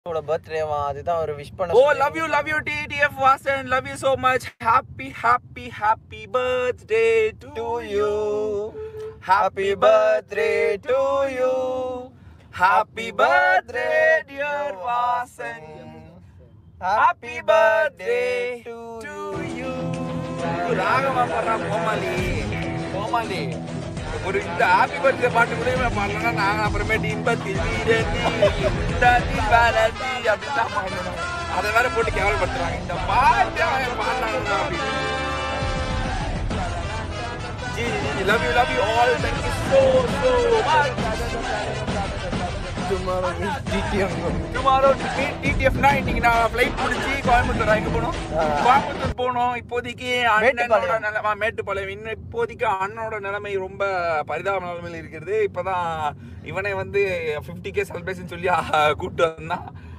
பர்த்டேவா அதுதான் ஒரு விஷ் பண்ண. Oh, love you TTF Vasan, love you so much. Happy birthday to you. Happy birthday to you. Happy birthday dear Vasan. Happy birthday to you. ராகமா பண்றா கோமாளி ஒரு இந்த happy birthday பாட்டு கூட பாடலன்னா நாங்கள் அப்புறமேட்டு இன்பத்தில் வீரதி அப்படின்தான் பாடணும். அதை வேற போட்டு கேவலப்படுத்துறாங்க. இந்த பாட்டு பாடினாங்க அப்படின்னு. Love you all. Thank you so much. Tomorrow meet TTF னா இன்னைக்கு நான் ஃளைட் பிடிச்சி கோயம்புத்தூர் எங்க போனோம்? கோயம்புத்தூர் போனோம். இப்போதைக்கு அண்ணனோட நிலைமை மேட்டுப்பாளையம். இன்னும் இப்போதைக்கு அண்ணனோட நிலைமை ரொம்ப பரிதாப நிலைமையில் இருக்கிறது. இப்பதான் இவனை வந்து 50K செலிப்ரேஷன் சொல்லி கூப்பிட்டு வந்தான்.